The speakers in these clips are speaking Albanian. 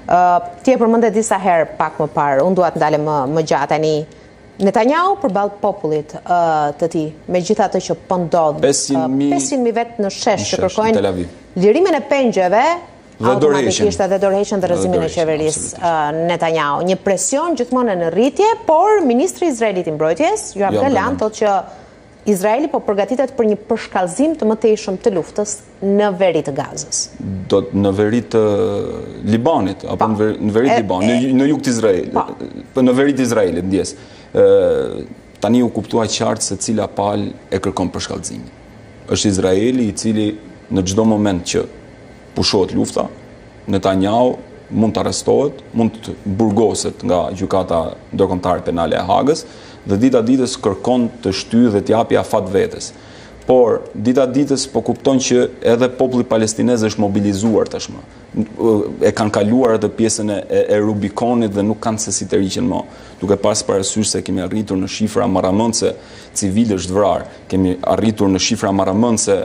Ti e përmende disa herë pak më parë, unë dua të ndalem më gjatë tani. Netanyahu përballë popullit të tij, megjithatë që po ndodh 500.000 vetë në shesh që kërkojnë lirimin e pengjeve, automatikisht edhe dorëheqjen dhe rrëzimin e qeverisë Netanyahu. Një presion gjithmonë në rritje, por ministri i Izraelit i mbrojtjes, Yoav Gallant, thotë që Izraeli po përgatitet për një përshkallëzim të mëtejshëm të luftës në veri të Gazës. Në veri të Libanit, apo në veri të Libanit, në jug të Izraelit, në veri të Izraelit, ndjes. Tani u kuptua qartë se cila palë e kërkon përshkallëzimin. Është Izraeli i cili në çdo moment që pushohet lufta, Netanyahu mund të arrestohet, mund të burgoset nga gjykata ndërkombëtare penale e Hagës, dhe dita ditës kërkon të shtyjë dhe t'japi afat vetes. Por dita ditës po kupton që edhe populli palestinez është mobilizuar tashmë. E kanë kaluar atë pjesën e Rubikonit dhe nuk kanë se si të riqen më. Duke pas parasysh se kemi arritur në shifra marramëndse civilësh të vrarë, kemi arritur në shifra marramëndse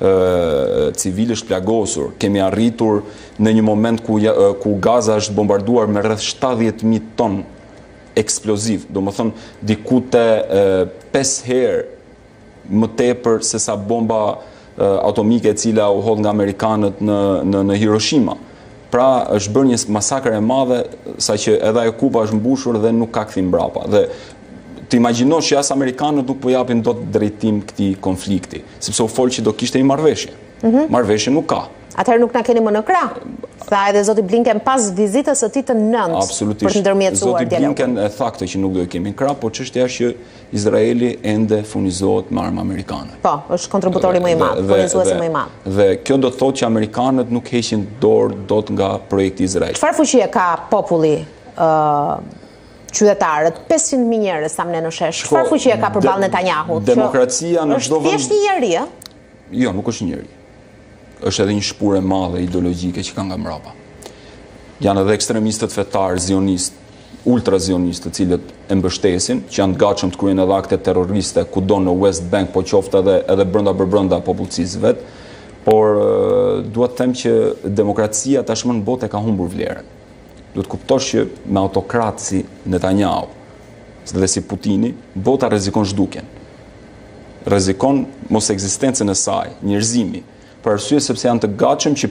civilësh plagosur, kemi arritur në një moment ku Gaza është bombarduar me rreth 70.000 ton eksploziv, do më thënë diku të 5 herë më tepër se sa bomba atomike e cila u hodh nga Amerikanët në Hiroshima. Pra është bërë një masakër e madhe, sa që edhe e kupa është mbushur dhe nuk ka kthim mbrapa. Dhe të imagjinosh që as Amerikanët nuk po japin dot drejtim këtij konflikti, sepse u fol që do kishte një marrëveshje. Marrëveshje nuk ka. Atëherë nuk na keni më në krah. Tha edhe zoti Blinken pas vizitës së tij të nëntë për të ndërmjetësuar dialogun. Zoti Blinken e tha këtë që nuk do e kemi në krah, por çështja është që Izraeli ende furnizohet me armë amerikane. Po, është kontributori më i madh, furnizuesi më i madh. Dhe kjo do të thotë që amerikanët nuk heqin dorë dot nga projekti Izraelit. Çfarë fuqie ka populli qytetarët, 500.000 njerëz sa më në shesh? Çfarë fuqie ka përballë Netanyahut? Demokracia në çdo vend. Është thjesht një njeri, ë? Jo, nuk është një njeri. Është edhe një shpurë e madhe ideologjike që ka nga mbrapa. Janë edhe ekstremistët fetar, zionist, ultrazionistë, të cilët e mbështesin, që janë të gatshëm të kryejnë edhe akte terroriste kudo në West Bank, po qoftë edhe brenda popullsisë vet, por dua të them që demokracia tashmë në botë ka humbur vlerën. Duhet të kuptosh që me autokratë si Netanyahu dhe si Putini, bota rrezikon zhdukjen. Rrezikon mos ekzistencën e saj, njerëzimi, për arsye sepse janë të gatshëm që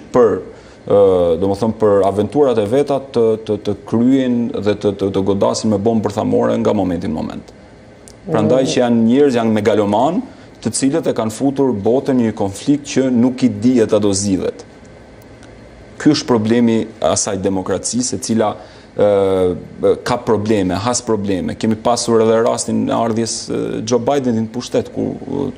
për aventurat e veta të kryen dhe të godasin me bombë bërthamore nga momenti në moment. Prandaj që janë njerëz, janë megaloman, të cilët e kanë futur botën një konflikt që nuk i dihet a do zgjidhet. Ky është problemi asaj demokracisë e cila ka probleme, has probleme. Kemi pasur edhe rastin e ardhjes Joe Bidenit në pushtet, ku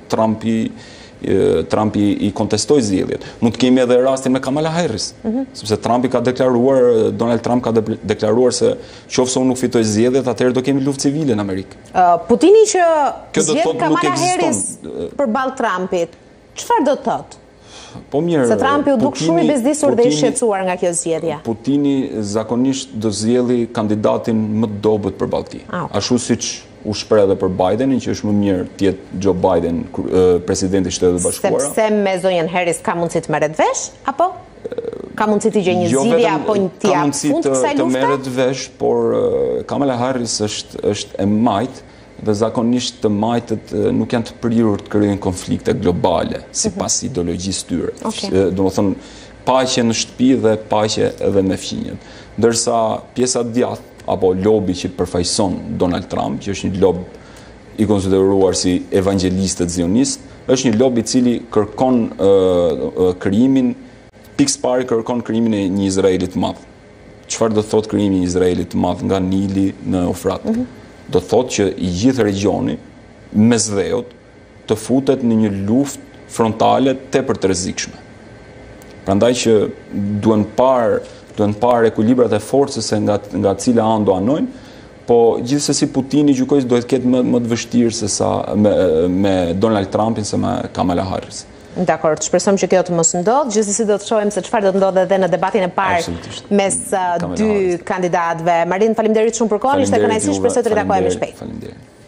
Trumpi i kontestoi zgjedhjet. Mund të kemi edhe rastin me Kamala Harris, sepse Donald Trump ka deklaruar se qofse unë nuk fitoj zgjedhjet, atëherë do kemi luftë civile në Amerikë. Putini që zgjedh Kamala Harris përballë Trumpit, çfarë do të thotë? Po mirë, se Trumpi u duk shumë i bezdisur dhe i shqetësuar nga kjo zgjedhje. Putini zakonisht do zgjedhë kandidatin më të dobët përballë tij. Ashtu siç u shpreh edhe për Bidenin, që është më mirë të jetë Joe Biden presidenti i Shtetit Bashkuara. Sepse me zonjën Harris ka mundësi të merret vesh, apo ka mundësi të gjejë një zgjidhje apo një fund kësaj lufte? Të merret vesh, por Kamala Harris është e majt dhe zakonisht të majtët nuk janë të prirur të krijojnë konflikte globale sipas ideologjisë tyre. Domethënë paqe në shtëpi dhe paqe edhe me fëmijët. Ndërsa pjesa djathtë apo lobi që përfaqëson Donald Trump, që është një lob i konsideruar si evangelistët zionist, është një lob i cili kërkon krijimin, pikës parë kërkon krijimin e një Izraeli të madh. Çfarë do thotë krijimi i një Izraeli të madh nga Nili në Eufrat? Do thotë që i gjithë regioni mes dheut të futet në një luftë frontale tepër të rrezikshme. Prandaj që duhen parë ekuilibrat e forcës nga cila anë do anojnë, po gjithsesi Putini gjykoj se do të ketë më të vështirë se sa me Donald Trumpin se me Kamala Harris. Dakor, të shpresojmë që kjo të mos ndodhë, gjithsesi do të shohim se çfarë do të ndodhë edhe në debatin e parë mes dy kandidatëve. Marin, faleminderit shumë për kohën, ishte kënaqësi, shpresoj të ritakojmë shpejt.